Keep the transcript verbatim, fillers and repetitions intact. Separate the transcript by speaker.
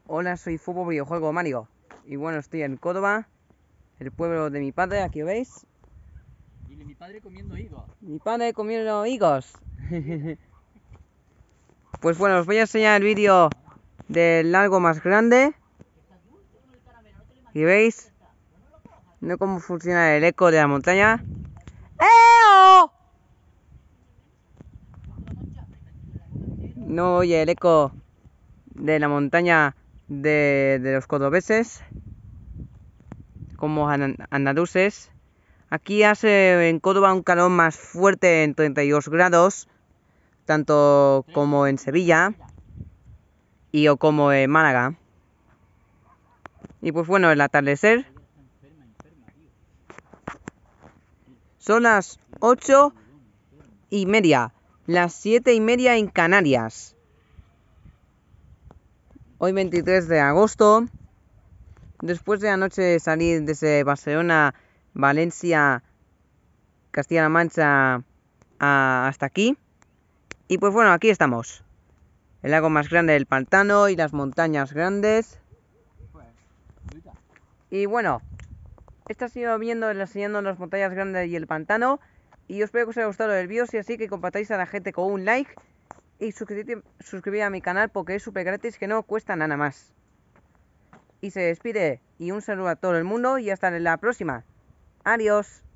Speaker 1: Hola, soy Fútbol Videojuego Mario. Y bueno, estoy en Córdoba, el pueblo de mi padre, aquí lo veis.
Speaker 2: Y mi padre comiendo higos.
Speaker 1: Mi padre comiendo higos. Pues bueno, os voy a enseñar el vídeo del lago más grande. Y veis, no cómo funciona el eco de la montaña. ¡Eo! No oye el eco de la montaña de, de los cordobeses, como andaluces. Aquí hace en Córdoba un calor más fuerte en treinta y dos grados, tanto como en Sevilla y o como en Málaga. Y pues bueno, el atardecer son las ocho y media, las siete y media en Canarias. Hoy veintitrés de agosto, después de anoche salir desde Barcelona, Valencia, Castilla-La Mancha a, hasta aquí. Y pues bueno, aquí estamos. El lago más grande del pantano y las montañas grandes. Y bueno, esto ha sido viendo, enseñando las montañas grandes y el pantano. Y yo espero que os haya gustado el vídeo. Si así, que compartáis a la gente con un like. Y suscribid a mi canal porque es súper gratis, que no cuesta nada más. Y se despide. Y un saludo a todo el mundo y hasta la próxima. Adiós.